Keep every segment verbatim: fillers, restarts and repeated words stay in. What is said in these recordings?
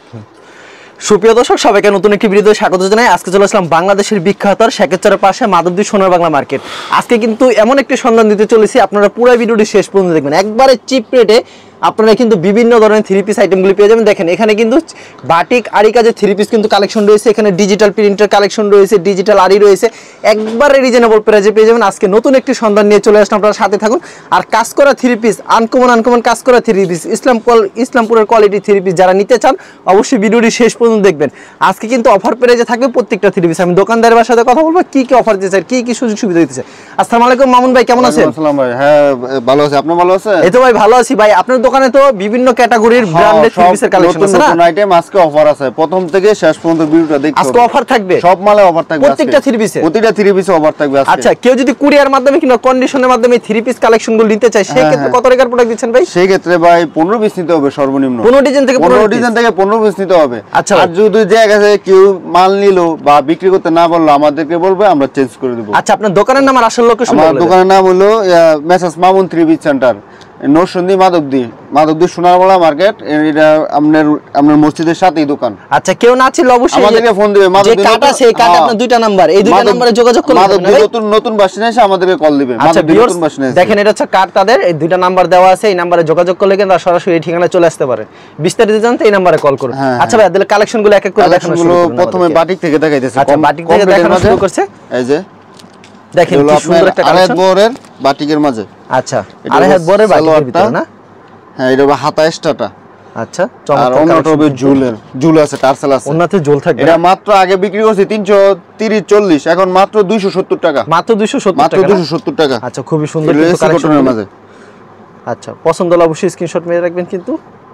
সুপ্রিয় দর্শক সবাইকে নতুন একটি ভিডিওতে স্বাগত জানাই। আজকে চলে আসলাম বাংলাদেশের বিখ্যাত শেখেরচরের পাশে মাধবদী সোনার বাংলা মার্কেট। আজকে কিন্তু এমন একটি সন্ধান দিতে চলেছি, আপনারা পুরো ভিডিওটি শেষ পর্যন্ত দেখবেন। একবারে চিপ রেটে আপনারা কিন্তু বিভিন্ন ধরনের থ্রি পিস আইটেমগুলি পেয়ে যাবেন। দেখেন এখানে কিন্তু বাটিক আরি কাজের থ্রি পিস কিন্তু কালেকশন রয়েছে, এখানে ডিজিটাল প্রিন্টের কালেকশন রয়েছে, ডিজিটাল আরি রয়েছে, একবারে রিজনেবল প্রাইসে পেয়ে যাবেন। আজকে নতুন একটি সন্ধান নিয়ে চলে আসলাম, আপনারা সাথে থাকুন। আর কাজ করা থ্রি পিস, আনকমন আনকমন কাজ করা থ্রি পিস, ইসলাম ইসলামপুরের কোয়ালিটি থ্রি পিস যারা নিতে চান অবশ্যই ভিডিওটি শেষ পর্যন্ত দেখবেন। আজকে কিন্তু অফার প্রাইসে থাকবে প্রত্যেকটা থ্রি পিস। আমি দোকানদারের সাথে কথা বলবো কি কি অফার দিতে চাই, কি কি সুযোগ সুবিধা দিতেছে। আসসালামু আলাইকুম মামুন ভাই, কেমন আছেন? আসসালাম ভাই, হ্যাঁ ভালো আছি, আপনি ভালো আছেন? এই তো ভাই ভালো আছি ভাই। আপনার দোকানে তো বিভিন্ন ক্যাটাগরির ব্র্যান্ডের থ্রি পিসের কালেকশন আছে না? নতুন আইটেম আজকে অফার আছে, প্রথম থেকে শেষ পর্যন্ত ভিডিওটা দেখতে হবে। আজকে অফার থাকবে, সব মালে অফার থাকবে, প্রত্যেকটা থ্রি পিসে প্রত্যেকটা থ্রি পিসে অফার থাকবে আজকে। আচ্ছা, কেউ যদি কুরিয়ার মাধ্যমে কিংবা কন্ডিশনের মাধ্যমে থ্রি পিস কালেকশনগুলো নিতে চায় সেই ক্ষেত্রে কত টাকার প্রোডাক্ট দিচ্ছেন ভাই? সেই ক্ষেত্রে ভাই পনেরো পিস নিতে হবে সর্বনিম্ন, পনেরো ডিজাইন থেকে পনেরো ডিজাইন থেকে পনেরো পিস নিতে হবে। আচ্ছা, আর যদি জায়গা আছে কেউ মাল নিল বা বিক্রি করতে না পারলো আমাদেরকে বলবে, আমরা চেঞ্জ করে দেব। আচ্ছা, আপনার দোকানের নাম আর আসল লোকেশন? আমার দোকানের নাম হলো messrs Mamun three piece centre, Narsingdi Madhabdi, Madhabdi Sonar Bangla market. এটা আপনার আপনার মসজিদের সাথেই দোকান। আচ্ছা, কেউ না ছিল অবশ্যই আমাদেরকে ফোন দিবে। মাধবদী কাটা আছে, কাটা আপনার দুইটা নাম্বার, এই দুইটা নম্বরে যোগাযোগ করলে মাধবদী নতুন নতুন বাসিন্দা এসে আমাদেরকে কল দিবে। মাধবদী নতুন বাসিন্দা দেখেন, এটা হচ্ছে কার্ড, তাদের এই দুইটা নাম্বার দেওয়া আছে, এই নম্বরে যোগাযোগ করলে কিন্তু সরাসরি এই ঠিকানায় চলে আসতে পারে। বিস্তারিত জানতে এই নম্বরে কল করুন। আচ্ছা ভাই, তাহলে কালেকশনগুলো এক এক করে দেখানো শুরু করুন। প্রথমে বাটিক থেকে দেখাইতেছি। আচ্ছা, বাটিক থেকে দেখানো শুরু করছে। এই যে দেখেন কি সুন্দর একটা কালেকশন, আড়াই বরের বাটিকের মাঝে। আচ্ছা, আড়াই হাত বরের বাটিকের ভিতর না? হ্যাঁ, এটা হাতা এক্সট্রাটা। আচ্ছা, চমৎকার। আর অন্যটা হবে ঝুলের, ঝুল আছে, টার্সেল আছে, ওন্নাতে ঝুল থাকবে। এটা মাত্র আগে বিক্রি করছি তিনশো তিরিশ চল্লিশ, এখন মাত্র দুইশো সত্তর টাকা। মাত্র দুইশো সত্তর টাকা, মাত্র দুইশো সত্তর টাকা। আচ্ছা, খুবই সুন্দর কিন্তু কালেকশনের মাঝে। আচ্ছা, পছন্দ হলে অবশ্যই স্ক্রিনশট মেরে রাখবেন। কিন্তু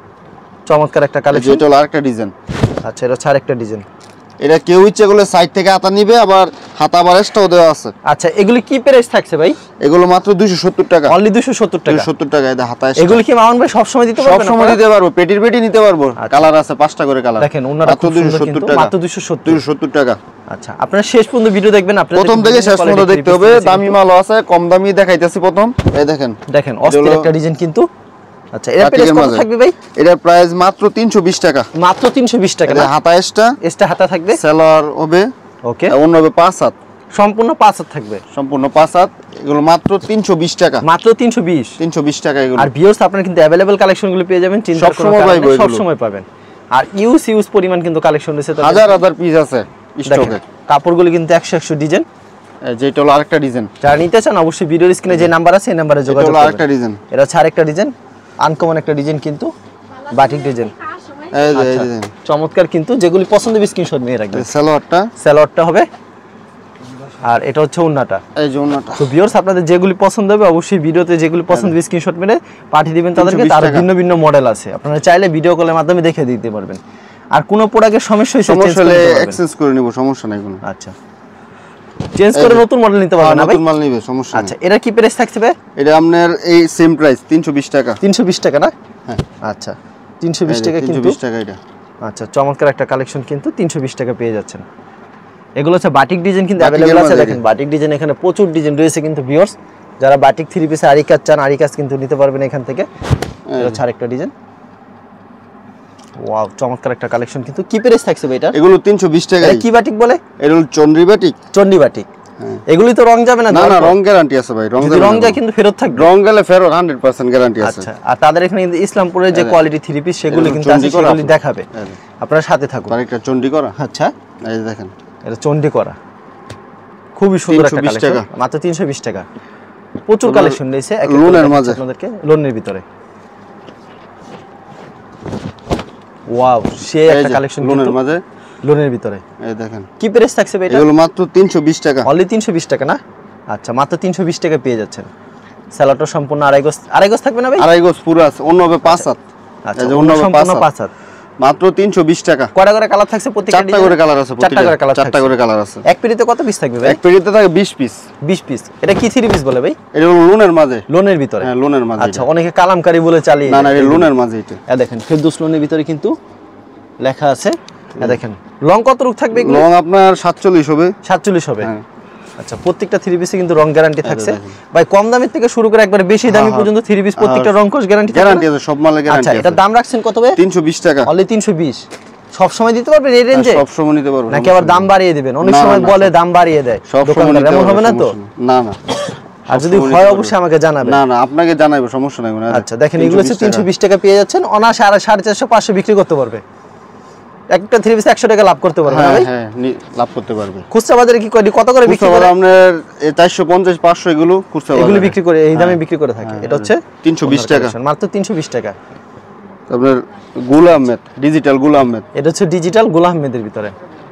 চমৎকার একটা কালেকশন। এটা হলো আরেকটা ডিজাইন। আচ্ছা, এটা ছাড় একটা ডিজাইন। এটা কেউ ইচ্ছে করলে সাইড থেকে হাতা নিবে, আবার হাতা আবার এক্সট্রাও দেওয়া আছে। আচ্ছা, এগুলি কি প্রাইস থাকছে ভাই? এগুলো মাত্র দুইশো সত্তর টাকা, অনলি দুইশো সত্তর টাকা। দুইশো সত্তর টাকা এটা হাতা। এগুলি কি মামুন ভাই সব সময় দিতে পারবেন? সব সময় দিতে পারবো, পেটির পেটি নিতে পারবো। কালার আছে পাঁচটা করে কালার। দেখেন ওনারা খুব সুন্দর কিন্তু মাত্র দুইশো সত্তর টাকা। আচ্ছা, আপনারা শেষ পর্যন্ত ভিডিও দেখবেন, আপনারা প্রথম থেকে শেষ পর্যন্ত দেখতে হবে। দামি মালও আছে, কম দামি দেখাইতেছি প্রথম। এই দেখেন, দেখেন অস্থির একটা ডিজাইন কিন্তু। আচ্ছা, এর প্রাইস কত থাকবে ভাই? এটার প্রাইস মাত্র তিনশো বিশ টাকা। মাত্র তিনশো বিশ টাকা। এটা হাতা এক্সট্রা, এক্সট্রা হাতা থাকবে, সেলার হবে। ওকে, অন্য হবে পাঁচ হাত, সম্পূর্ণ পাঁচ হাত থাকবে, সম্পূর্ণ পাঁচ হাত। এগুলো মাত্র তিনশো বিশ টাকা, মাত্র তিনশো বিশ, তিনশো বিশ টাকা এগুলো। আর ভিউয়ার্স আপনারা কিন্তু अवेलेबल কালেকশনগুলো পেয়ে যাবেন, চিন্তা সব সময় পাবেন, সব সময় পাবেন। আর ইউজ ইউজ পরিমাণ কিন্তু কালেকশন রয়েছে, হাজার হাজার পিস আছে স্টকে। কাপড়গুলো কিন্তু একশো একশো ডিজাইন। যেটা হলো আরেকটা ডিজাইন, যারা নিতে চান অবশ্যই ভিডিওর স্ক্রিনে যে নাম্বার আছে এই নম্বরে যোগাযোগ করুন। আরেকটা ডিজাইন, এটা হচ্ছে আরেকটা ডিজাইন, আনকমন একটা ডিজাইন কিন্তু বাটিক ডিজাইন। এই যে এই ডিজাইন চমৎকার কিন্তু, যেগুলি পছন্দ হবে স্ক্রিনশট নিয়ে রাখবেন। সালোয়ারটা, সালোয়ারটা হবে, আর এটা হচ্ছে ওন্নাটা। এই যে ওন্নাটা। তো ভিউয়ার্স আপনাদের যেগুলি পছন্দ হবে অবশ্যই ভিডিওতে যেগুলি পছন্দ হবে স্ক্রিনশট মেরে পাঠিয়ে দিবেন তাদেরকে। তার ভিন্ন ভিন্ন মডেল আছে, আপনারা চাইলে ভিডিও কলের মাধ্যমে দেখে দিতে পারবেন। আর কোনো প্রোডাক্টের সমস্যা হইছে সমস্যা হলে এক্সচেঞ্জ করে নিব, সমস্যা নাই কোনো। আচ্ছা, চেঞ্জ করে নতুন মডেল নিতে পারবেন না ভাই? নতুন মাল নিবে, সমস্যা নাই। আচ্ছা, এটা কি প্রাইস থাকছে ভাই? এটা আপনার এই সেম প্রাইস তিনশো বিশ টাকা। তিনশো বিশ টাকা না? হ্যাঁ, আচ্ছা, তিনশো বিশ টাকা কিন্তু। তিনশো বিশ টাকা এটা। আচ্ছা, চমৎকার একটা কালেকশন কিন্তু তিনশো বিশ টাকা পেয়ে যাচ্ছেন। এগুলো হচ্ছে বাটিক ডিজাইন কিন্তু अवेलेबल আছে। দেখেন বাটিক ডিজাইন এখানে প্রচুর ডিজাইন রয়েছে কিন্তু ভিউয়ার্স, যারা বাটিক থ্রি পিসে আরি কাজ চান আরি কাজ কিন্তু নিতে পারবেন এখান থেকে। এটা হচ্ছে আরেকটা ডিজাইন। ওয়াও, চমৎকার একটা কালেকশন কিন্তু। কি প্রাইস থাকছে ভাই এটা? এগুলো তিনশো বিশ টাকা। এটা কি বাটিক বলে? এটা হলো চন্ডী বাটিক। চন্ডী বাটিক। এগুলি তো রং যাবে না? না না, রং গ্যারান্টি আছে ভাই। রং রং যায় কিন্তু ফেরত থাকবে, রং গেলে ফেরত একশো পার্সেন্ট গ্যারান্টি আছে। আচ্ছা, আর তাদের এখানে কিন্তু ইসলামপুরের যে কোয়ালিটি থ্রি পিস সেগুলো কিন্তু আছে, সেগুলি দেখাবে, আপনারা সাথে থাকুন। আরেকটা চন্ডী করা। আচ্ছা, এই দেখেন, এটা চন্ডী করা, খুবই সুন্দর একটা কালেকশন, মাত্র তিনশো বিশ টাকা। প্রচুর কালেকশন রয়েছে লোনের মাঝে, আপনাদেরকে লোনের ভিতরে। ওয়াও, সেই একটা কালেকশন লোনের মাঝে, লোনের ভিতরে। এই দেখেন কি প্রাইস থাকছে ভাই এটা? এগুলো মাত্র তিনশো বিশ টাকা, অনলি তিনশো বিশ টাকা না? আচ্ছা, মাত্র তিনশো বিশ টাকা পেয়ে যাচ্ছেন। সালোয়ারটা সম্পূর্ণ আড়াই গজ, আড়াই গজ থাকবে না ভাই? আড়াই গজ পুরো আছে, অন্য হবে পাঁচ হাত। আচ্ছা, অন্য সম্পূর্ণ পাঁচ হাত, মাত্র তিনশো বিশ টাকা। কয়টা করে কালার থাকছে? প্রত্যেকটা চারটা করে কালার আছে, চারটা করে কালার, চারটা করে কালার আছে। এক পেটিতে কত পিস থাকবে ভাই? এক পেটিতে থাকে বিশ পিস। বিশ পিস। এটা কি থ্রি পিস বলে ভাই? এটা হলো লোনের মাঝে, লোনের ভিতরে। হ্যাঁ, লোনের মাঝে। আচ্ছা, অনেকে কালামকারী বলে চালিয়ে, না না, এটা লোনের মাঝে। এটা এই দেখেন ফেরদৌস লোনের ভিতরে কিন্তু লেখা আছে। এই দেখেন লং কত রূপ থাকবে? লং আপনার সাতচল্লিশ হবে, সাতচল্লিশ হবে। আচ্ছা, প্রত্যেকটা থ্রি পিসে কিন্তু রং গ্যারান্টি থাকছে ভাই, কম দামের থেকে শুরু করে একবার বেশি দামি পর্যন্ত থ্রি পিস প্রত্যেকটা রং কোর্স গ্যারান্টি গ্যারান্টি আছে, সব মালে গ্যারান্টি আছে। আচ্ছা, এটা দাম রাখছেন কত ভাই? তিনশো বিশ টাকা, অনলি তিনশো বিশ। সব সময় দিতে পারবেন এই রেঞ্জে? সব সময় নিতে পারবো নাকি আবার দাম বাড়িয়ে দিবেন? অনেক সময় বলে দাম বাড়িয়ে দেয় দোকানদার, এমন হবে না তো? না না, আর যদি হয় অবশ্যই আমাকে জানাবেন। না না, আপনাকে জানাবো, সমস্যা নাই। আচ্ছা দেখেন, এগুলো হচ্ছে তিনশো বিশ টাকা পেয়ে যাচ্ছেন, অনায়াসে আর সাড়ে চারশো পাঁচশো বিক্রি করতে পারবে। একটা থ্রি পিস একশো টাকা লাভ করতে পারবে। হ্যাঁ হ্যাঁ, লাভ করতে পারবে। খুচরা বাজারে কি করে, কত করে বিক্রি করে? আপনার চারশো পঞ্চাশ পাঁচশো এগুলো খুচরা এগুলো বিক্রি করে এই দামে বিক্রি করে থাকে। এটা হচ্ছে তিনশো বিশ টাকা, মাত্র তিনশো বিশ টাকা। আপনার গুল আহমেদ, ডিজিটাল গুল আহমেদ, এটা হচ্ছে ডিজিটাল গুল আহমেদের ভিতরে,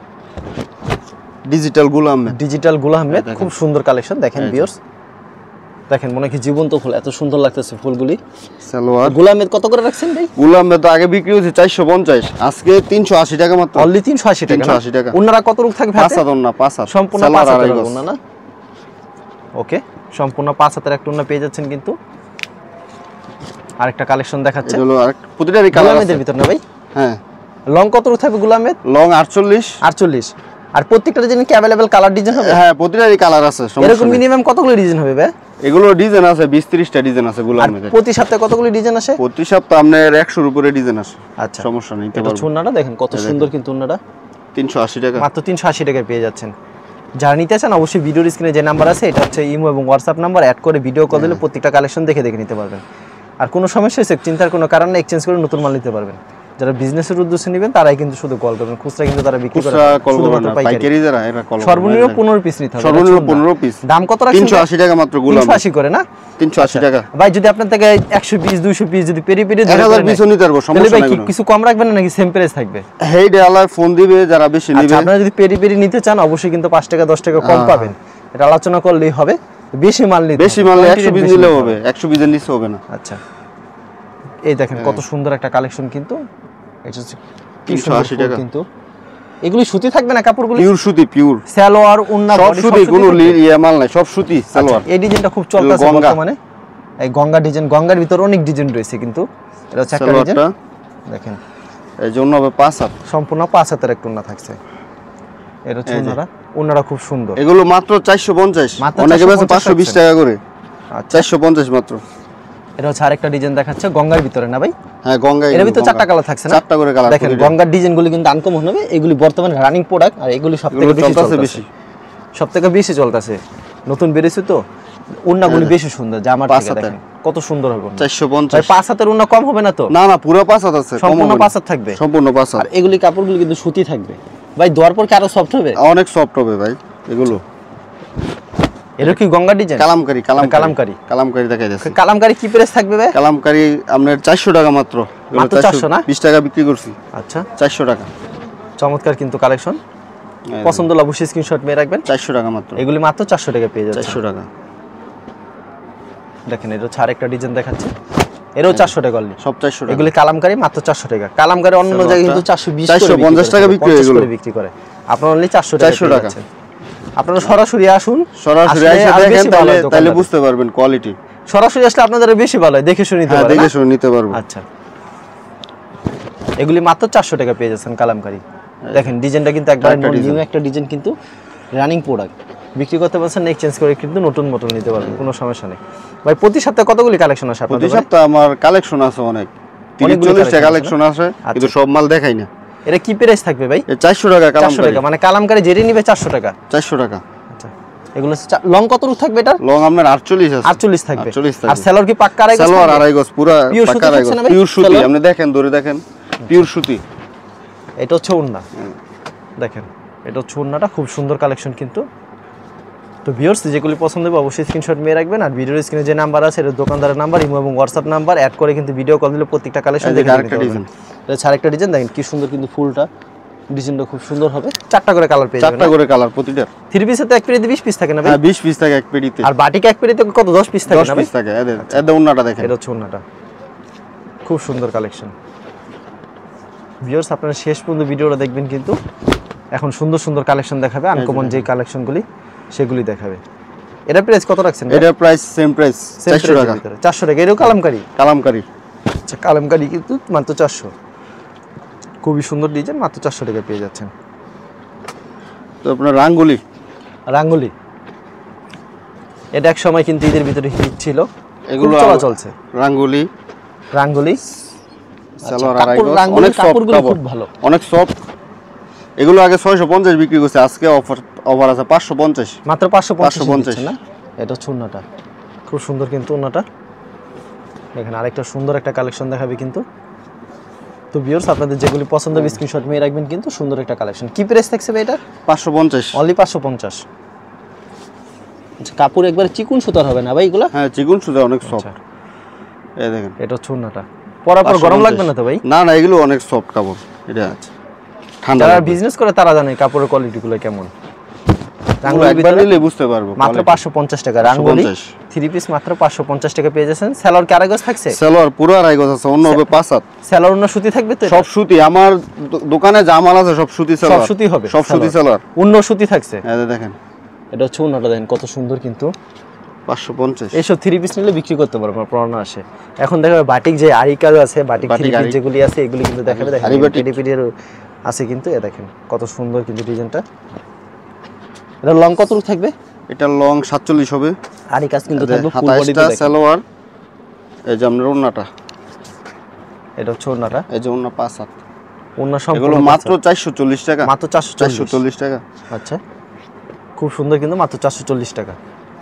ডিজিটাল গুল আহমেদ, ডিজিটাল গুল আহমেদ। খুব সুন্দর কালেকশন দেখেন ভিউয়ার্স, দেখেন মনে কি জীবন্ত ফুল, এত সুন্দর লাগতেছে ফুলগুলি। সালোয়ার গুল আহমেদ কত করে রাখছেন ভাই? গুল আহমেদ আগে বিক্রি হচ্ছে চারশো পঞ্চাশ, আজকে তিনশো আশি টাকা মাত্র। অনলি তিনশো আশি টাকা। তিনশো আশি টাকা। ওনারা কত রূপ থাকবে? পাঁচ হাত না, পাঁচ হাত সম্পূর্ণ পাঁচ হাতের ওন্না না? ওকে, সম্পূর্ণ পাঁচ হাতের একটা ওন্না পেয়ে যাচ্ছেন কিন্তু। আরেকটা কালেকশন দেখাচ্ছে, এটা হলো আরেকটা প্রতিটারই কালার আছে এর ভিতর না ভাই? হ্যাঁ। লং কত রূপ থাকবে গুল আহমেদ? লং আটচল্লিশ আটচল্লিশ। আর প্রত্যেকটা ডিজাইন কি अवेलेबल কালার ডিজাইন হবে? হ্যাঁ, প্রতিটারই কালার আছে। এরকম মিনিমাম কতগুলো ডিজাইন হবে ভাই? এগুলো ডিজাইন আছে বিশ ত্রিশটা ডিজাইন আছে গুল আহমেদের। প্রতি সপ্তাহে কতগুলো ডিজাইন আসে? প্রতি সপ্তাহে আপনার একশোর উপরে ডিজাইন আসে। আচ্ছা, সমস্যা নেই, নিতে এটা পারবেন। ওন্নাটা দেখেন কত সুন্দর কিন্তু ওন্নাটা। তিনশো আশি টাকা, মাত্র তিনশো আশি টাকায় পেয়ে যাচ্ছেন। যারা নিতে চান অবশ্যই ভিডিওর স্ক্রিনে যে নাম্বার আছে, এটা হচ্ছে ইমো এবং হোয়াটসঅ্যাপ নাম্বার, অ্যাড করে ভিডিও কল দিলে প্রত্যেকটা কালেকশন দেখে দেখে নিতে পারবেন। আর কোনো সমস্যা হয়েছে চিন্তার কোনো কারণ নেই, এক্সচেঞ্জ করে নতুন মাল নিতে পারবেন। যারা বিজনেসের উদ্দেশ্যে নেবেন তারাই কিন্তু শুধু কল করবেন, খুচরা কিন্তু তারা বিক্রি করে শুধুমাত্র পাইকারি। যারা এরা কল সর্বনিম্ন পনেরো পিস নিতে হবে। সর্বনিম্ন পনেরো পিস। দাম কত রাখছেন? তিনশো আশি টাকা মাত্র গুল আহমেদ। তিনশো আশি করে না? তিনশো আশি টাকা। ভাই যদি আপনার থেকে একশো পিস দুইশো পিস যদি পেরি পেরি এক হাজার পিস নিতে পারবো, সমস্যা নাই। কিছু কম রাখবেন নাকি সেম প্রাইস থাকবে? হেই ডালা ফোন দিবে যারা বেশি নেবে। আপনারা যদি পেরি পেরি নিতে চান অবশ্যই কিন্তু পাঁচ টাকা দশ টাকা কম পাবেন, এটা আলোচনা করলেই হবে। বেশি মাল নিতে, বেশি মাল একশো পিস নিলেও হবে, একশো পিসের নিচে হবে না। আচ্ছা, এই দেখেন কত সুন্দর একটা কালেকশন কিন্তু। এটা হচ্ছে তিনশো আশি টাকা কিন্তু। এগুলি সুতি থাকবে না কাপড়গুলো? পিওর সুতি, পিওর সালোয়ার ওন্না সব সুতি, কোনো ইয়া মাল নাই, সব সুতি সালোয়ার। এই ডিজাইনটা খুব চলতেছে বর্তমানে, এই গঙ্গা ডিজাইন। গঙ্গার ভিতর অনেক ডিজাইন রয়েছে কিন্তু। এটা হচ্ছে একটা ডিজাইন দেখেন, এই জন্য হবে পাঁচ হাত, সম্পূর্ণ পাঁচ হাতের একটা ওন্না থাকছে। এটা হচ্ছে ওন্নাটা, ওন্নাটা খুব সুন্দর। এগুলো মাত্র চারশো পঞ্চাশ, অনেকে বেচে পাঁচশো বিশ টাকা করে। আচ্ছা, চারশো পঞ্চাশ মাত্র। এটা হচ্ছে আরেকটা ডিজাইন দেখাচ্ছে গঙ্গার ভিতরে না ভাই? হ্যাঁ, গঙ্গা। এর ভিতর চারটা কালার থাকছে না? চারটা করে কালার। দেখেন গঙ্গার ডিজাইনগুলো কিন্তু আনকমন হবে, এগুলি বর্তমানে রানিং প্রোডাক্ট, আর এগুলি সবথেকে বেশি চলতেছে, বেশি সবথেকে বেশি চলতেছে। নতুন বেরিয়েছে তো, ওন্নাগুলি বেশি সুন্দর। জামার থেকে দেখেন কত সুন্দর হবে। চারশো পঞ্চাশ। পাঁচ হাতের ওন্না কম হবে না তো? না না, পুরো পাঁচ হাত আছে, সম্পূর্ণ পাঁচ হাত থাকবে, সম্পূর্ণ পাঁচ হাত। আর এগুলি কাপড়গুলো কিন্তু সুতি থাকবে ভাই, ধোয়ার পর কি আরো সফট হবে? অনেক সফট হবে ভাই এগুলো। এটা কি গঙ্গা ডিজাইন? কালামকারী, কালামকারী, কালামকারী, কালামকারী দেখাই যাচ্ছে। কালামকারী কি প্রাইস থাকবে ভাই? কালামকারী আপনার চারশো টাকা মাত্র। মাত্র চারশো না? বিশ টাকা বিক্রি করছি। আচ্ছা, চারশো টাকা। চমৎকার কিন্তু কালেকশন। পছন্দ হলে অবশ্যই স্ক্রিনশট মেরে রাখবেন। চারশো টাকা মাত্র। এগুলি মাত্র চারশো টাকা পেয়ে যাচ্ছে। চারশো টাকা। দেখেন এটা হচ্ছে আরেকটা ডিজাইন দেখাচ্ছে, এরও চারশো টাকা অনলি, সব চারশো টাকা। এগুলি কালামকারী মাত্র চারশো টাকা। কালামকারী অন্য জায়গায় কিন্তু চারশো বিশ চারশো পঞ্চাশ টাকা বিক্রি হয়, এগুলো বিক্রি করে, আপনারা অনলি চারশো টাকা। চারশো টাকা। আপনারা সরাসরি আসুন, সরাসরি এসে দেখেন, তাহলে তাহলে বুঝতে পারবেন কোয়ালিটি। সরাসরি আসলে আপনাদের বেশি ভালো হয়, দেখে শুনে নিতে পারবেন। দেখে শুনে নিতে পারবেন। আচ্ছা, এগুলি মাত্র চারশো টাকা পেয়ে যাচ্ছেন কালামকারী। দেখেন ডিজাইনটা কিন্তু একবারে নিউ একটা ডিজাইন কিন্তু, রানিং প্রোডাক্ট। বিক্রি করতে পারছেন, এক্সচেঞ্জ করে কিন্তু নতুন মডেল নিতে পারবেন, কোনো সমস্যা নেই। ভাই প্রতি সপ্তাহে কতগুলি কালেকশন আসে আপনাদের? প্রতি সপ্তাহে আমার কালেকশন আছে অনেক, তিরিশ চল্লিশটা কালেকশন আছে, কিন্তু সব মাল দেখাই না। এটা কি প্রাইস থাকবে ভাই? চারশো টাকা। চারশো টাকা মানে কালামকারী যেটি নিবে চারশো টাকা। চারশো টাকা। আচ্ছা, এগুলো লং কত রূপ থাকবে? এটা লং আপনার আটচল্লিশ আছে। আটচল্লিশ থাকবে। আর সেলর কি পাক্কা আড়াই গজ? সেলর আড়াই গজ, পুরো পাক্কা আড়াই গজ, পিওর সুতি। আপনি দেখেন, ধরে দেখেন, পিওর সুতি। এটা হচ্ছে ওন্না, দেখেন এটা হচ্ছে ওন্নাটা, খুব সুন্দর কালেকশন কিন্তু। তো ভিউয়ার্স, যেগুলি পছন্দ হবে অবশ্যই স্ক্রিনশট মেরে রাখবেন। আর ভিডিওর স্ক্রিনে যে নাম্বার আছে এটা দোকানদারের নাম্বার, ইমো এবং হোয়াটসঅ্যাপ নাম্বার, অ্যাড করে কিন্তু ভিডিও কল দিলে প্রত্যেকটা কালেকশন দেখে নিতে পারবেন। এটা ছাড়া একটা ডিজাইন দেখেন কি সুন্দর কিন্তু, ফুলটা ডিজাইনটা খুব সুন্দর হবে। চারটা করে কালার পেয়ে যাবেন, চারটা করে কালার প্রতিটা। থ্রি পিসে তো এক পেটিতে বিশ পিস থাকে না ভাই? হ্যাঁ, বিশ পিস থাকে এক পেটিতে। আর বাটিকে এক পেটিতে কত দশ পিস থাকে না ভাই? দশ পিস থাকে। এদের এদের ওন্নাটা দেখেন, এটা হচ্ছে ওন্নাটা, খুব সুন্দর কালেকশন। ভিউয়ার্স, আপনারা শেষ পর্যন্ত ভিডিওটা দেখবেন কিন্তু। এখন সুন্দর সুন্দর কালেকশন দেখাবে, আনকমন যে কালেকশনগুলি সেগুলি দেখাবে। এটা প্রাইস কত রাখছেন? এটা প্রাইস সেম প্রাইস, চারশো টাকা। চারশো টাকা। এরও কালামকারী? কালামকারী। আচ্ছা, কালামকারী কিন্তু মাত্র চারশো। খুবই সুন্দর ডিজাইন, মাত্র চারশো টাকা পেয়ে যাচ্ছেন। তো আপনার রাঙ্গুলি, রাঙ্গুলি এটা এক সময় কিন্তু ঈদের ভিতরে হিট ছিল, এগুলো চলা চলছে। রাঙ্গুলি, রাঙ্গুলি সালোয়ার কাপড়, আড়াই গজ, রাঙ্গুলি অনেক সফট কাপড়গুলো কাপড়, খুব ভালো। অনেক সফট। এগুলো আগে ছয়শো পঞ্চাশ বিক্রি করছে, আজকে অফার অফার আছে পাঁচশো পঞ্চাশ। মাত্র পাঁচশো পাঁচশো পঞ্চাশ পঞ্চাশ না? এটা হচ্ছে ওড়নাটা, খুব সুন্দর কিন্তু ওড়নাটা। এখানে আরেকটা সুন্দর একটা কালেকশন দেখাবে কিন্তু। তো ভিউয়ার্স, আপনাদের যেগুলি পছন্দ হবে স্ক্রিনশট নিয়ে রাখবেন কিন্তু। সুন্দর একটা কালেকশন। কি প্রাইস থাকছে ভাই এটা? পাঁচশো পঞ্চাশ, অনলি পাঁচশো পঞ্চাশ। আচ্ছা, কাপড় একবারে চিকুন সুতার হবে না ভাই এগুলা? হ্যাঁ চিকুন সুতা, অনেক সফট। এই দেখেন, এটা হচ্ছে ওড়নাটা। পরার পর গরম লাগবে না তো ভাই? না না, এগুলো অনেক সফট কাপড়। এটা ঠান্ডা। যারা বিজনেস করে তারা জানে কাপড়ের কোয়ালিটিগুলো কেমন। রাঙ্গুলি একবার নিলে বুঝতে পারবো। মাত্র পাঁচশো পঞ্চাশ টাকা রাঙ্গুলি থ্রি পিস, মাত্র পাঁচশো পঞ্চাশ টাকা পেয়ে যাচ্ছেন। সালোয়ার কি আড়াই গজ থাকছে? সালোয়ার পুরো আড়াই গজ আছে, অন্য হবে পাঁচ হাত। সালোয়ার অন্য সুতি থাকবে তো? সব সুতি, আমার দো- দোকানে যা মাল আছে সব সুতি সালোয়ার। সব সুতি হবে, সব সুতি সালোয়ার। অন্য সুতি থাকছে। এই যে দেখেন, এটা হচ্ছে ওড়নাটা, দেখেন কত সুন্দর কিন্তু। পাঁচশো পঞ্চাশ। এইসব থ্রি পিস নিলে বিক্রি করতে পারবো, পুরানো আসে। এখন দেখাবে বাটিক যে আরি কাজ আছে, বাটিক থ্রি পিস যেগুলি আছে এগুলি কিন্তু দেখাবে। দেখেন পেডি পেডির আছে কিন্তু। এ দেখেন কত সুন্দর কিন্তু ডিজাইনটা। এটা লং কতটুকু থাকবে? এটা লং সাতচল্লিশ হবে। আরি কাজ কিন্তু থাকবে ফুল বডিতে। হাতাটা সালোয়ার। এই যে আপনার ওড়নাটা, এটা হচ্ছে ওড়নাটা। এই যে ওড়না পাঁচ হাত। ওড়না এগুলো সম্পূর্ণ মাত্র চারশো চল্লিশ টাকা। মাত্র চারশো চারশো চল্লিশ টাকা। আচ্ছা, খুব সুন্দর কিন্তু, মাত্র চারশো চল্লিশ টাকা।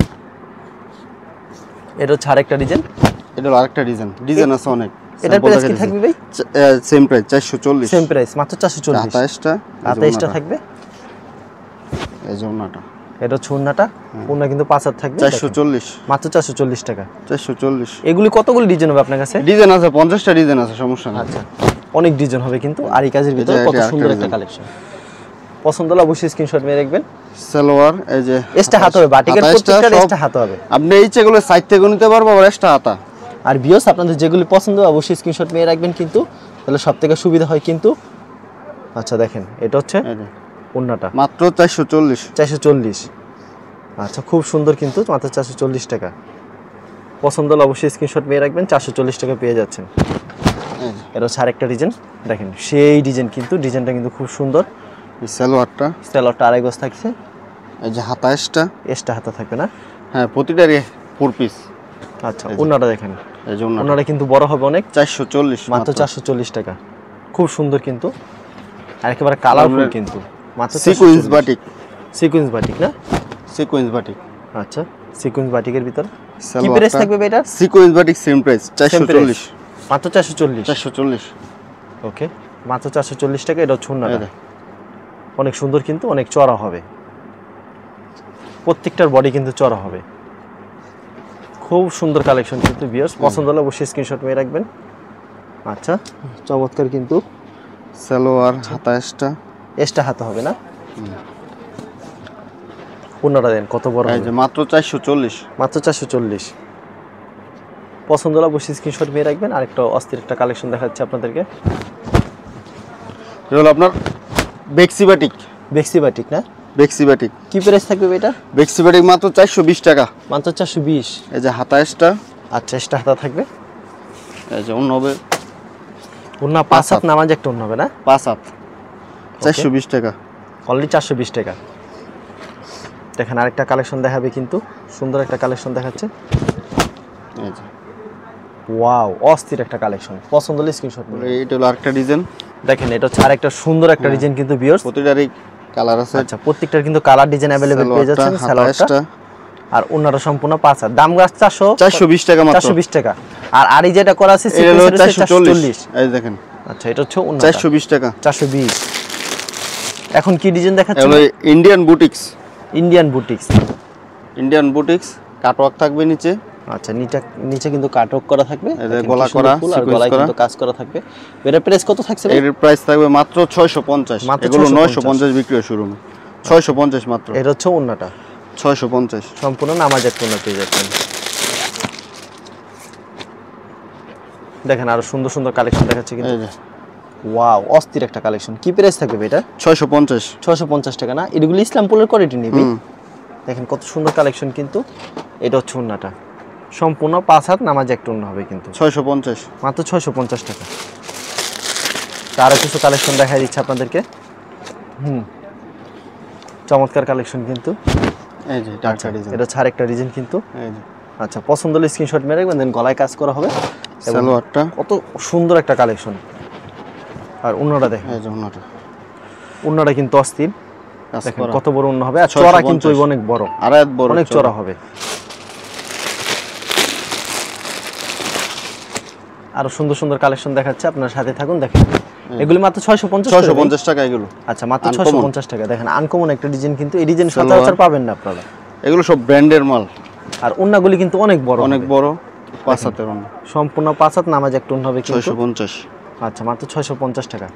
এটা হচ্ছে আরেকটা ডিজাইন। এটা হলো আরেকটা ডিজাইন, ডিজাইন আছে অনেক। এটার প্রাইস কি থাকবে ভাই? সেম প্রাইস চারশো চল্লিশ। সেম প্রাইস, মাত্র চারশো চল্লিশ। হাতাশটা হাতাশটা থাকবে। এই যে ওড়নাটা, এটা হচ্ছে ওড়নাটা। ওড়না কিন্তু পাঁচ হাত থাকবে। চারশো চল্লিশ, মাত্র চারশো চল্লিশ টাকা। চারশো চল্লিশ। এগুলি কতগুলো ডিজাইন হবে আপনার কাছে? ডিজাইন আছে পঞ্চাশটা ডিজাইন আছে, সমস্যা নেই। আচ্ছা, অনেক ডিজাইন হবে কিন্তু। আর এই কাজের ভিতরে কত সুন্দর একটা কালেকশন। পছন্দ হলে অবশ্যই স্ক্রিনশট নিয়ে রাখবেন। সালোয়ার এই যে এক্সট্রা হাত হবে, বাটিকের প্রত্যেকটা এক্সট্রা হাত হবে। আপনি এই চেগুলো সাইড থেকে নিতে পারবো, আবার এক্সট্রা হাতা। আর ভিউয়ার্স, আপনাদের যেগুলি পছন্দ হবে অবশ্যই স্ক্রিনশট নিয়ে রাখবেন কিন্তু, তাহলে সবথেকে সুবিধা হয় কিন্তু। আচ্ছা দেখেন, এটা হচ্ছে ওড়নাটা, মাত্র চারশো চল্লিশ। চারশো চল্লিশ। আচ্ছা, খুব সুন্দর কিন্তু, মাত্র চারশো চল্লিশ টাকা। পছন্দ হলে অবশ্যই স্ক্রিনশট নিয়ে রাখবেন, চারশো চল্লিশ টাকা পেয়ে যাচ্ছেন। এটা হচ্ছে আরেকটা ডিজাইন, দেখেন সেই ডিজাইন কিন্তু। ডিজাইনটা কিন্তু খুব সুন্দর। এই সালোয়ারটা, সালোয়ারটা আড়াই গজ থাকছে। এই যে হাতাশটা এক্সট্রা হাতা থাকবে না? হ্যাঁ, প্রতিটারই ফোর পিস। আচ্ছা, ওড়নাটা দেখেন, এই যে ওড়নাটা ওড়নাটা কিন্তু বড় হবে অনেক। চারশো চল্লিশ, মাত্র চারশো চল্লিশ টাকা। খুব সুন্দর কিন্তু, আর একেবারে কালারফুল কিন্তু। মাত্র সিকোয়েন্স বাটিক। সিকোয়েন্স বাটিক না? Sequence batik. আচ্ছা, সিকোয়েন্স বাটিকের ভিতর কি প্রাইস থাকবে এটা? সিকোয়েন্স বাটিক সেম প্রাইস, চারশো চল্লিশ। মাত্র চারশো চল্লিশ। চারশো চল্লিশ। ওকে, মাত্র চারশো চল্লিশ টাকা। এটা হচ্ছে ওড়নাটা, অনেক সুন্দর কিন্তু, অনেক চড়া হবে। প্রত্যেকটার বডি কিন্তু চড়া হবে। খুব সুন্দর কালেকশন কিন্তু ভিউয়ার্স। পছন্দ হলে অবশ্যই স্ক্রিনশট নিয়ে রাখবেন। আচ্ছা, চমৎকার কিন্তু। সালোয়ার হাতাশটা এক্সট্রা হাতে হবে না? ওড়নাটা দেন কত বড়। এই যে মাত্র চারশো চল্লিশ। মাত্র চারশো চল্লিশ। পছন্দ হলে অবশ্যই স্ক্রিনশট নিয়ে রাখবেন। আরেকটা অস্থির একটা কালেকশন দেখাচ্ছি আপনাদেরকে। এটা হলো আপনার বেক্সি বাটিক। বেক্সি বাটিক না? বেক্সি বাটিক। কি প্রাইস থাকবে এটা? বেক্সি বাটিক মাত্র চারশো বিশ টাকা। মাত্র চারশো বিশ। এই যে হাতাশটা, আচ্ছা, এক্সট্রা হাতা থাকবে। এই যে অন্য হবে ওড়না পাঁচ হাত, নামাজ একটা ওড়না হবে না? পাঁচ হাত, চারশো বিশ টাকা। অনলি চারশো বিশ টাকা। দেখেন আরেকটা কালেকশন দেখাবে কিন্তু, সুন্দর একটা কালেকশন দেখাচ্ছে। এই যে ওয়াও, অস্থির একটা কালেকশন। পছন্দ হলে স্ক্রিনশট নিন। এইটা হলো আরেকটা ডিজাইন। দেখেন, এটা হচ্ছে আরেকটা সুন্দর একটা ডিজাইন কিন্তু ভিউয়ার্স। প্রতিটারই কালার আছে। আচ্ছা, প্রত্যেকটার কিন্তু কালার ডিজাইন अवेलेबल পেয়ে যাচ্ছেন। সালোয়ারটা আর ওড়নাটা সম্পূর্ণ পাঁচ হাত। দাম গাছ চারশো চারশো বিশ টাকা মাত্র। চারশো বিশ টাকা। আর আরি যেটা করা আছে চারশো চল্লিশ। এই দেখেন, আচ্ছা, এটা হচ্ছে ওড়না চারশো বিশ টাকা। চারশো বিশ। এখন কি ডিজাইন দেখাচ্ছেন? এগুলো Indian boutiques. Indian boutiques. Indian boutiques, cutwork থাকবে নিচে। আচ্ছা, নিচে নিচে কিন্তু কাটওয়ার্ক করা থাকবে। গলা করা, আর গলায় কিন্তু কাজ করা থাকবে। এর প্রাইস কত থাকছে? এর প্রাইস থাকবে মাত্র ছয়শো পঞ্চাশ। এগুলো নয়শো পঞ্চাশ বিক্রি হয় শোরুমে। ছয়শো পঞ্চাশ মাত্র। এটা হচ্ছে ওড়নাটা, ছয়শো পঞ্চাশ। সম্পূর্ণ নামাজ এক ওড়না পেয়ে যাচ্ছেন। দেখেন আরো সুন্দর সুন্দর কালেকশন দেখাচ্ছে কিন্তু। এই যে ওয়াও, অস্থির একটা কালেকশন। কি প্রাইস থাকবে এটা? ছয়শো পঞ্চাশ। ছয়শো পঞ্চাশ টাকা না? এগুলো ইসলামপুরের কোয়ালিটি নিবি। দেখেন কত সুন্দর কালেকশন কিন্তু। এটা হচ্ছে ওড়নাটা, সম্পূর্ণ পাঁচ হাত, নামাজ একটা ওড়না হবে কিন্তু। ছয়শো পঞ্চাশ। মাত্র ছয়শো পঞ্চাশ টাকা। আরো কিছু কালেকশন দেখাই দিচ্ছে আপনাদেরকে। হুম, চমৎকার কালেকশন কিন্তু। এই যে এটা একটা ডিজাইন। এটা ছাড় একটা ডিজাইন কিন্তু। এই যে আচ্ছা, পছন্দ হলে স্ক্রিনশট মেরে রাখবেন, দেন গলায় কাজ করা হবে। সালোয়ারটা কত সুন্দর একটা কালেকশন। আর ওন্নাটা দেখেন, এই যে ওন্নাটা, ওন্নাটা কিন্তু অস্থির, দেখেন করা। কত বড় ওন্না হবে। আর চড়া কিন্তু অনেক বড়, আর এত বড় অনেক চড়া হবে। আরো সুন্দর সুন্দর কালেকশন দেখাচ্ছে, আপনার সাথে থাকুন। দেখেন এগুলি মাত্র ছয়শো পঞ্চাশ ছয়শো পঞ্চাশ টাকা এগুলো। আচ্ছা, মাত্র ছয়শো পঞ্চাশ টাকা। দেখেন আনকমন একটা ডিজাইন, কিন্তু এই ডিজাইন সচরাচর পাবেন না আপনারা, এগুলো সব ব্র্যান্ডের মাল। আর ওন্নাগুলি কিন্তু অনেক বড়, অনেক বড়, পাঁচ হাতের ওন্না, সম্পূর্ণ পাঁচ হাত নামাজ একটা ওন্না হবে কিন্তু ছয়শো পঞ্চাশ। আচ্ছা, মাত্র ছয়শো পঞ্চাশ টাকা।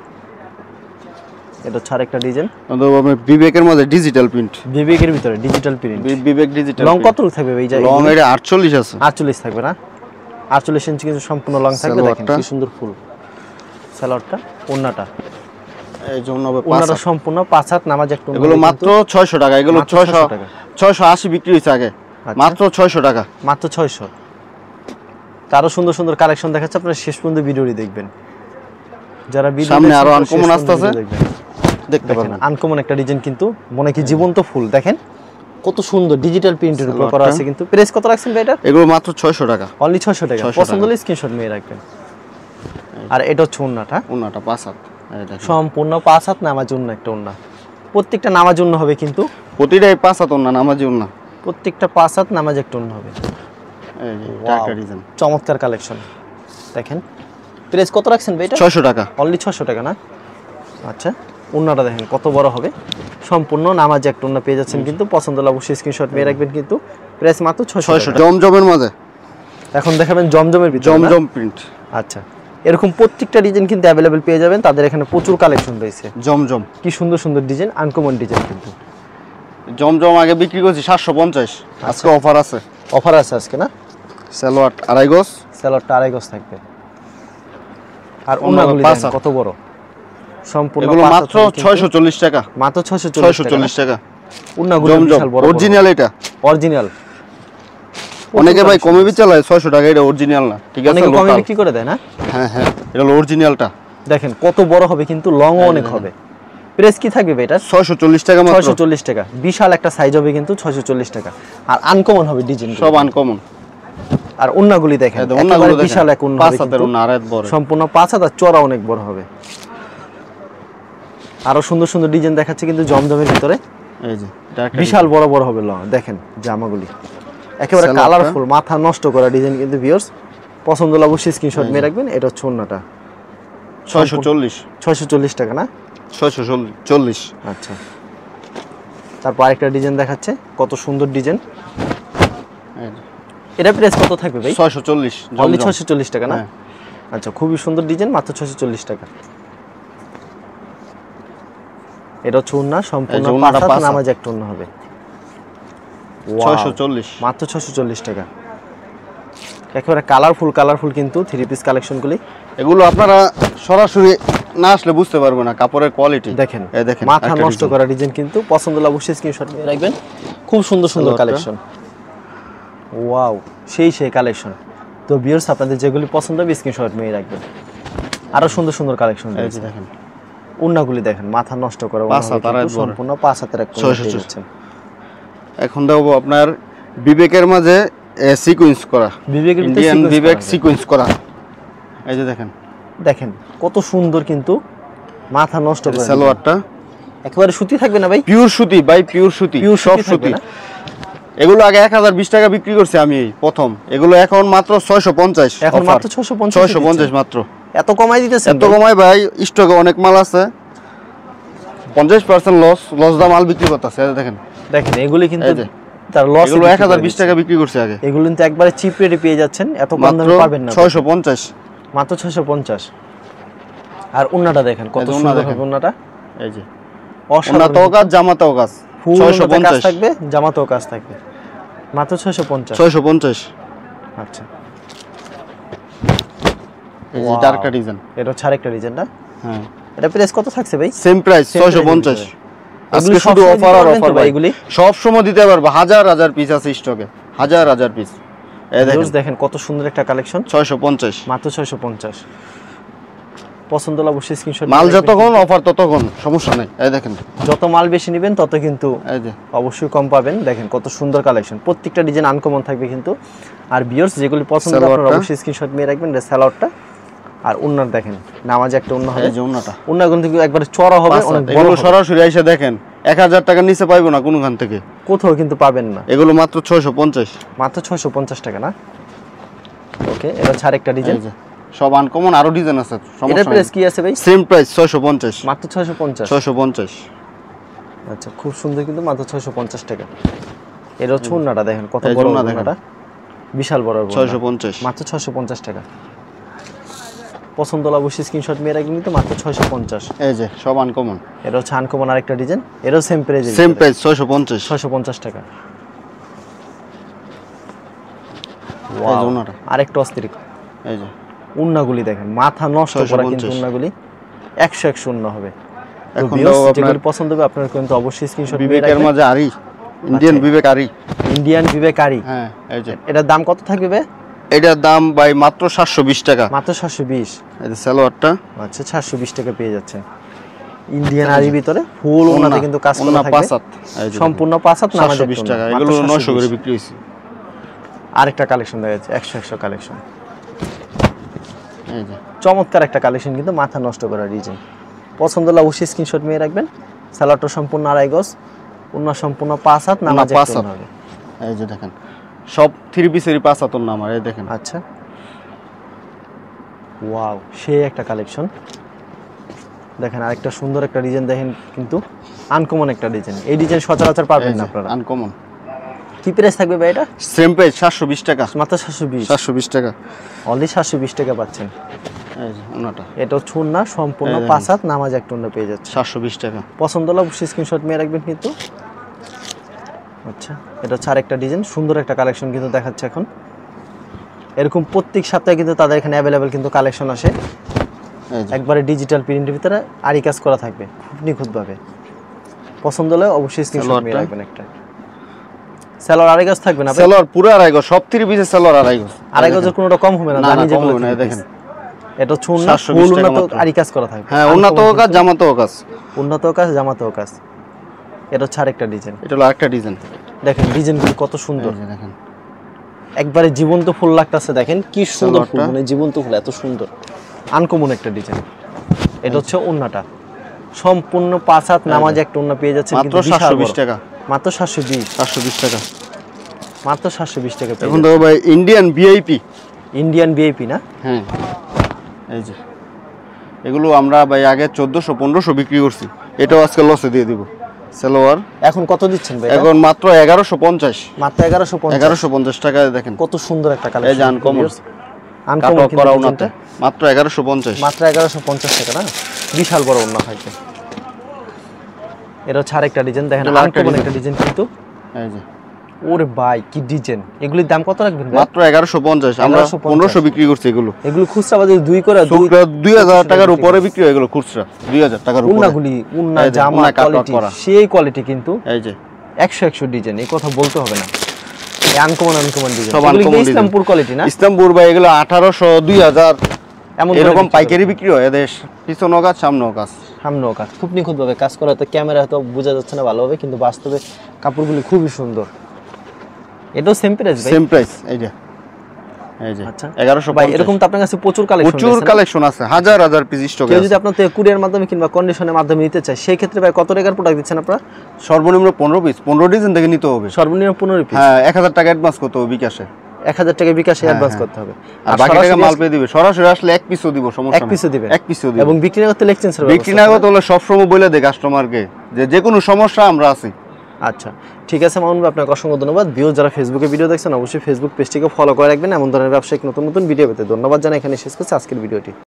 এটা ছাড় একটা ডিজাইন, বিবেকের মধ্যে ডিজিটাল প্রিন্ট, বিবেকের ভিতরে ডিজিটাল প্রিন্ট, বিবেক ডিজিটাল। লং কত থাকবে ভাই? লং এটা আটচল্লিশ আছে, আটচল্লিশ থাকবে না? আটচল্লিশ ইঞ্চি কিন্তু সম্পূর্ণ লং থাকবে। দেখেন কি সুন্দর ফুল সালোয়ারটা, ওন্নাটা এই জন্য হবে ওন্নাটা সম্পূর্ণ পাঁচ হাত নামাজ একটা ওন্না। এগুলো মাত্র ছয়শো টাকা, এগুলো ছয়শো টাকা, ছয়শো আশি বিক্রি হয়েছে আগে, মাত্র ছয়শো টাকা, মাত্র ছয়শো। তারও সুন্দর সুন্দর কালেকশন দেখাচ্ছে, আপনারা শেষ পর্যন্ত ভিডিওটি দেখবেন। যারা ভিডিও সামনে আরো আনকমন আসতেছে, দেখতে পাবেন আনকমন একটা ডিজাইন, কিন্তু মনে কি জীবন্ত ফুল। দেখেন কত সুন্দর ডিজিটাল প্রিন্টের উপর করা আছে। কিন্তু প্রাইস কত রাখছেন ভাই এটা? এগুলো মাত্র ছয়শো টাকা, অনলি ছয়শো টাকা। পছন্দ হলে স্ক্রিনশট নিয়ে রাখবেন। আর এটা হচ্ছে ওন্নাটা, ওন্নাটা পাঁচ হাত, সম্পূর্ণ পাঁচ হাত নামাজ ওন্না একটা ওন্না। প্রত্যেকটা নামাজ ওন্না হবে, কিন্তু প্রতিটাই পাঁচ হাত ওন্না, নামাজি ওন্না, প্রত্যেকটা পাঁচ হাত নামাজ একটা ওন্না হবে। এই যে টাকা ডিজাইন, চমৎকার কালেকশন। দেখেন প্রাইস কত রাখছেন ভাই এটা? ছয়শো টাকা, অনলি ছয়শো টাকা না? আচ্ছা, ওন্নাটা দেখেন কত বড় হবে, সম্পূর্ণ নামাজ একটা ওন্না পেয়ে যাচ্ছেন। কিন্তু পছন্দ হলে অবশ্যই স্ক্রিনশট নিয়ে রাখবেন। কিন্তু প্রাইস মাত্র ছয়শো টাকা। জমজমের মধ্যে এখন দেখাবেন জমজমের ভিতরে, জমজম প্রিন্ট। আচ্ছা, এরকম প্রত্যেকটা ডিজাইন কিন্তু অ্যাভেলেবেল পেয়ে যাবেন। তাদের এখানে প্রচুর কালেকশন রয়েছে। জমজম কি সুন্দর সুন্দর ডিজাইন, আনকমন ডিজাইন। কিন্তু জমজম আগে বিক্রি করছি সাতশো পঞ্চাশ, আজকে অফার আছে, অফার আছে আজকে না? সালোয়ার আড়াই গজ, সালোয়ারটা আড়াই গজ থাকবে। আর ওন্নাগুলি দেখেন কত বড়, সম্পূর্ণ এগুলো মাত্র ছয়শো চল্লিশ টাকা, মাত্র ছয়শো চল্লিশ টাকা। ওন্নাগুলি বিশাল বড়, অরিজিনাল, এটা অরিজিনাল। অনেকে ভাই কমে বিচালায় ছয়শো টাকা, এটা অরিজিনাল না, ঠিক আছে? অনেকে কমে বিক্রি করে দেয় না? হ্যাঁ হ্যাঁ, এটা হলো অরিজিনালটা। দেখেন কত বড় হবে, কিন্তু লংও অনেক হবে। প্রাইস কি থাকবে ভাই এটা? ছয়শো চল্লিশ টাকা মাত্র, ছয়শো চল্লিশ টাকা। বিশাল একটা সাইজ হবে, কিন্তু ছয়শো চল্লিশ টাকা। আর আনকমন হবে ডিজাইন, সব আনকমন। আর ওন্নাগুলি দেখেন, একেবারে বিশাল এক ওন্না হবে, পাঁচ হাতের ওন্না, আর এত বড়, সম্পূর্ণ পাঁচ হাত, আর চড়া অনেক বড় হবে। আরো সুন্দর সুন্দর ডিজাইন দেখাচ্ছে কিন্তু জমজমের ভিতরে। এই যে বিশাল বড় বড় হবে লং। দেখেন জামাগুলি একেবারে কালারফুল, মাথা নষ্ট করা ডিজাইন। কিন্তু ভিউয়ার্স পছন্দ হলে অবশ্যই স্ক্রিনশট নিয়ে রাখবেন। এটা হচ্ছে ওন্নাটা, ছয়শো চল্লিশ, ছয়শো চল্লিশ টাকা না? ছয়শো চল্লিশ। আচ্ছা, তারপর আরেকটা ডিজাইন দেখাচ্ছে, কত সুন্দর ডিজাইন। এটা প্রাইস কত থাকবে ভাই? ছয়শো চল্লিশ, অনলি ছয়শো চল্লিশ টাকা না? আচ্ছা, খুবই সুন্দর ডিজাইন, মাত্র ছয়শো চল্লিশ টাকা। এটা হচ্ছে ওন্না, সম্পূর্ণ পাঁচ হাত নামাজ একটা ওন্না হবে। ছয়শো চল্লিশ, মাত্র ছয়শো চল্লিশ টাকা। একেবারে কালারফুল কালারফুল কিন্তু থ্রি পিস কালেকশনগুলি। এগুলো আপনারা সরাসরি না আসলে বুঝতে পারবেন না কাপড়ের কোয়ালিটি। দেখেন এই দেখেন, মাথা নষ্ট করা ডিজাইন। কিন্তু পছন্দ হলে অবশ্যই স্ক্রিনশট নিয়ে রাখবেন। খুব সুন্দর সুন্দর কালেকশন, ওয়াও, সেই সেই কালেকশন। তো ভিউয়ার্স আপনাদের যেগুলি পছন্দ হবে স্ক্রিনশট নিয়ে রাখবেন। আরো সুন্দর সুন্দর কালেকশন রয়েছে। দেখেন ওন্নাগুলি দেখেন, মাথা নষ্ট করা সম্পূর্ণ পাঁচ হাতের একটা ওন্না পেয়েছেন। এখন দেখব আপনার বিবেকের মাঝে সিকোয়েন্স করা, বিবেকের ইন্ডিয়ান বিবেক সিকোয়েন্স করা। এই যে দেখেন, দেখেন কত সুন্দর, কিন্তু মাথা নষ্ট করে। সালোয়ারটা একেবারে সুতি থাকবে না ভাই? পিওর সুতি ভাই, পিওর সুতি, সব সুতি। এগুলো আগে এক হাজার বিশ টাকা বিক্রি করছি আমি প্রথম, এগুলো এখন মাত্র ছয়শো পঞ্চাশ। এখন মাত্র ছয়শো পঞ্চাশ, ছয়শো পঞ্চাশ মাত্র। এত কমাই দিতেছেন? এত কমাই ভাই, স্টকে অনেক মাল আছে, পঞ্চাশ পার্সেন্ট লস, লস দা মাল বিক্রি করতেছে। দেখেন দেখেন এগুলি কিন্তু তার লস, এগুলো এক হাজার বিশ টাকা বিক্রি করছে আগে, এগুলো কিন্তু একবারে চিপ রেটে পেয়ে যাচ্ছেন। এত কম দামে পাবেন না, ছয়শো পঞ্চাশ, মাত্র ছয়শো পঞ্চাশ। আর ওন্নাটা দেখেন কত সুন্দর হবে ওন্নাটা। এই যে অসাধারণ কাজ, জামাতেও কাজ, ছয়শো পঞ্চাশ থাকবে, জামাতেও কাজ থাকবে, মাত্র ছয়শো পঞ্চাশ। ছয়শো পঞ্চাশ। আচ্ছা, এই যে ডার্ক ডিজাইন, এটা হচ্ছে আরেকটা ডিজাইন না? হ্যাঁ। এটা প্রাইস কত থাকছে ভাই? সেম প্রাইস ছয়শো পঞ্চাশ। আজকে শুধু অফার আর অফার ভাই, এগুলি সব সময় দিতে পারবো। হাজার হাজার পিস আছে স্টকে, হাজার হাজার পিস। এই দেখেন, দেখেন কত সুন্দর একটা কালেকশন, ছয়শো পঞ্চাশ, মাত্র ছয়শো পঞ্চাশ। পছন্দ হলে অবশ্যই স্ক্রিনশট। মাল যতক্ষণ অফার ততক্ষণ সমস্যা নেই। এই দেখেন, যত মাল বেশি নেবেন তত কিন্তু এই যে অবশ্যই কম পাবেন। দেখেন কত সুন্দর কালেকশন, প্রত্যেকটা ডিজাইন আনকমন থাকবে কিন্তু। আর ভিউয়ার্স যেগুলি পছন্দ আপনারা অবশ্যই স্ক্রিনশট নিয়ে রাখবেন। এটা সালোয়ারটা আর ওন্নার দেখেন নামাজে একটা ওন্না হবে, এই যে ওন্নাটা ওন্না কিন্তু একবারে চড়া হবে, অনেক বড়। এগুলো সরাসরি এসে দেখেন এক হাজার টাকার নিচে পাইবো না কোনখান থেকে, কোথাও কিন্তু পাবেন না। এগুলো মাত্র ছয়শো পঞ্চাশ, মাত্র ছয়শো পঞ্চাশ টাকা না? ওকে, এটা ছাড় একটা ডিজাইন, সব আনকমন আরো ডিজাইন আছে। এটার প্রাইস কি আছে ভাই? সেম প্রাইস ছয়শো পঞ্চাশ, মাত্র ছয়শো পঞ্চাশ। ছয়শো পঞ্চাশ। আচ্ছা, খুব সুন্দর কিন্তু মাত্র ছয়শো পঞ্চাশ টাকা। এর হচ্ছে ওন্নাটা দেখেন কত বড় ওন্নাটা, বিশাল বড় ওন্না, ছয়শো পঞ্চাশ, মাত্র ছয়শো পঞ্চাশ টাকা। পছন্দ হলে অবশ্যই স্ক্রিনশট মেরে রাখবেন, কিন্তু মাত্র ছয়শো পঞ্চাশ। এই যে সব আনকমন। এটা হচ্ছে আনকমন আরেকটা ডিজাইন, এটাও সেম প্রাইস, সেম প্রাইস ছয়শো পঞ্চাশ, ছয়শো পঞ্চাশ টাকা। ওয়াও, ওন্নাটা আরেকটা অস্থির। এই যে ওন্নাগুলি দেখেন মাথা নষ্ট করা, কিন্তু ওন্নাগুলি একশো একশো ওন্না হবে। এখন যেগুলি পছন্দ হবে আপনারা কিন্তু অবশ্যই স্ক্রিনশট মেরে বিবেকের রাখবেন। মাঝে আরি, ইন্ডিয়ান বিবেক আরি, ইন্ডিয়ান বিবেক আরি। হ্যাঁ, এই যে এটার দাম কত থাকবে ভাই? এটার দাম ভাই মাত্র সাতশো বিশ টাকা, মাত্র সাতশো বিশ। এই যে সালোয়ারটা, আচ্ছা, সাতশো বিশ টাকা পেয়ে যাচ্ছেন। ইন্ডিয়ান আরির ভিতরে ফুল ওন্নাতে কিন্তু কাজ করা থাকবে, পাঁচাত, সম্পূর্ণ পাঁচাত, নামাজ সাতশো বিশ টাকা। এগুলো নয়শো করে বিক্রি হইছে। আরেকটা কালেকশন দেখা যাচ্ছে একশো একশো কালেকশন, এই যে চমৎকার একটা কালেকশন, কিন্তু মাথা নষ্ট করা ডিজাইন। পছন্দ হলে অবশ্যই স্ক্রিনশট মেরে রাখবেন। সালোয়ারটা সম্পূর্ণ আড়াই গজ, ওন্না সম্পূর্ণ পাঁচ হাত, নামাজ পাঁচ হাত হবে। এই যে দেখেন সব থ্রি পিসেরই পাঁচ হাত ওন্না আমার, এই দেখেন। আচ্ছা, ওয়াও, সেই একটা কালেকশন দেখেন। আরেকটা সুন্দর একটা ডিজাইন দেখেন, কিন্তু আনকমন একটা ডিজাইন। এই ডিজাইন সচরাচর পাবেন না আপনারা। আনকমন। কি প্রাইস থাকবে ভাই এটা? সেম প্রাইস সাতশো বিশ টাকা, মাত্র সাতশো বিশ। সাতশো বিশ টাকা, অলরেডি সাতশো বিশ টাকা পাচ্ছেন। এই যে ওন্নাটা, এটা ছুন না, সম্পূর্ণ পাঁচ হাত, নামাজ একটা ওন্না পেয়ে যাচ্ছে, সাতশো বিশ টাকা। পছন্দ হলে অবশ্যই স্ক্রিনশট মেরে রাখবেন কিন্তু। আচ্ছা, এটা হচ্ছে আরেকটা ডিজাইন, সুন্দর একটা কালেকশন কিন্তু দেখাচ্ছে এখন। এরকম প্রত্যেক সপ্তাহে কিন্তু তাদের এখানে অ্যাভেলেবেল কিন্তু কালেকশন আসে, একবারে ডিজিটাল প্রিন্টের ভিতরে আরি কাজ করা থাকবে খুব নিখুঁতভাবে। পছন্দ হলে অবশ্যই স্ক্রিনশট মেরে রাখবেন একটা। সালোয়ার আড়াই গজ থাকবে না? সালোয়ার পুরো আড়াই গজ, সব থ্রি পিসের সালোয়ার আড়াই গজ, আড়াই গজের কোনোটা কম হবে না, জানি যেগুলো দেখেন। এটা ছুন না, ফুল উন্নত আরি কাজ করা থাকবে, হ্যাঁ উন্নত কাজ, জামাতো কাজ, উন্নত কাজ, জামাতো কাজ। এটা হচ্ছে আরেকটা ডিজাইন, এটা হলো আরেকটা ডিজাইন। দেখেন ডিজাইনগুলো কত সুন্দর, দেখেন একবারে জীবন্ত ফুল লাগতেছে, দেখেন কি সুন্দর ফুল, মানে জীবন্ত ফুল, এত সুন্দর আনকমন একটা ডিজাইন। এটা হচ্ছে ওন্নাটা সম্পূর্ণ পাঁচ হাত, নামাজ একটা ওন্না পেয়ে যাচ্ছে, মাত্র সাতশো বিশ টাকা, মাত্র সাতশো বিশ, সাতশো বিশ টাকা, মাত্র সাতশো বিশ টাকা। এখন দেখো ভাই ইন্ডিয়ান ভিআইপি, ইন্ডিয়ান ভিআইপি না? হ্যাঁ, এই যে এগুলো আমরা ভাই আগে চোদ্দশো পনেরোশো বিক্রি করছি, এটাও আজকে লসে দিয়ে দিব। সালোয়ার এখন কত দিচ্ছেন ভাই? এখন মাত্র এগারোশো পঞ্চাশ, মাত্র এগারোশো পঞ্চাশ, এগারোশো পঞ্চাশ টাকায়। দেখেন কত সুন্দর একটা কালেকশন, এই যে আনকমন, আনকমন করা ওন্নাটা মাত্র এগারোশো পঞ্চাশ, মাত্র এগারোশো পঞ্চাশ টাকা না? বিশাল বড় ওন্না থাকবে। এটা হচ্ছে আরেকটা ডিজাইন, দেখেন আনকমন একটা ডিজাইন কিন্তু। এই যে ওরে ভাই কি ডিজাইন, এগুলির দাম কত রাখবেন? মাত্র এগারোশো পঞ্চাশ, আমরা পনেরোশো বিক্রি করছি এগুলো। এগুলো খুচরা বাজারে দুই করে দুই হাজার টাকার উপরে বিক্রি হয়ে গেল খুচরা, দুই হাজার টাকার উপরে। উন্নাগুলি, উন্না জামা কোয়ালিটি, সেই কোয়ালিটি কিন্তু। এই যে একশো একশো ডিজাইন, এই কথা বলতে হবে না, আনকমন আনকমন ডিজাইন, এগুলো ইসলামপুর কোয়ালিটি না? ইসলামপুর ভাই এগুলো আঠারোশো, দুই হাজার এমন এরকম পাইকারি বিক্রি হয়। এদেশ পিছনও কাজ, সামনেও কাজ, সামনেও কাজ, খুব নিখুঁতভাবে কাজ করা। তো ক্যামেরা হয়তো বোঝা যাচ্ছে না ভালোভাবে, কিন্তু বাস্তবে কাপড়গুলি খুবই সুন্দর। এটাও সেম প্রাইস ভাই? সেম প্রাইস, এই যে এই যে আচ্ছা এগারোশো ভাই। এরকম তো আপনার কাছে প্রচুর কালেকশন, প্রচুর কালেকশন আছে, হাজার হাজার পিস স্টক আছে। কেউ যদি আপনার থেকে কুরিয়ার মাধ্যমে কিংবা কন্ডিশনের মাধ্যমে নিতে চায়, সেই ক্ষেত্রে ভাই কত টাকার প্রোডাক্ট দিচ্ছেন আপনারা? সর্বনিম্ন পনেরো পিস, পনেরো ডিজাইন থেকে নিতে হবে। সর্বনিম্ন পনেরো পিস, হ্যাঁ, এক হাজার টাকা অ্যাডভান্স করতে হবে বিকাশে, এক হাজার টাকা বিকাশে অ্যাডভান্স করতে হবে, আর বাকি টাকা মাল পেয়ে দিবে। সরাসরি আসলে এক পিসও দিব, সমস্যা এক পিসও দিবেন, এক পিসও দিব। এবং বিক্রি না করতে এক্সচেঞ্জের ব্যবস্থা, বিক্রি না করতে হলে সবসময় বলে দেয় কাস্টমারকে যে যে কোনো সমস্যা আমরা আছি। আচ্ছা ঠিক আছে মামুন ভাই, আপনাকে অসংখ্য ধন্যবাদ। ভিউয়ার যারা ফেসবুকে ভিডিও দেখছেন, অবশ্যই ফেসবুক পেজটিকে ফলো করে রাখবেন এমন ধরনের ব্যবসায়িক নতুন নতুন ভিডিও পেতে। ধন্যবাদ জানাই, এখানে শেষ করছি আজকের ভিডিওটি।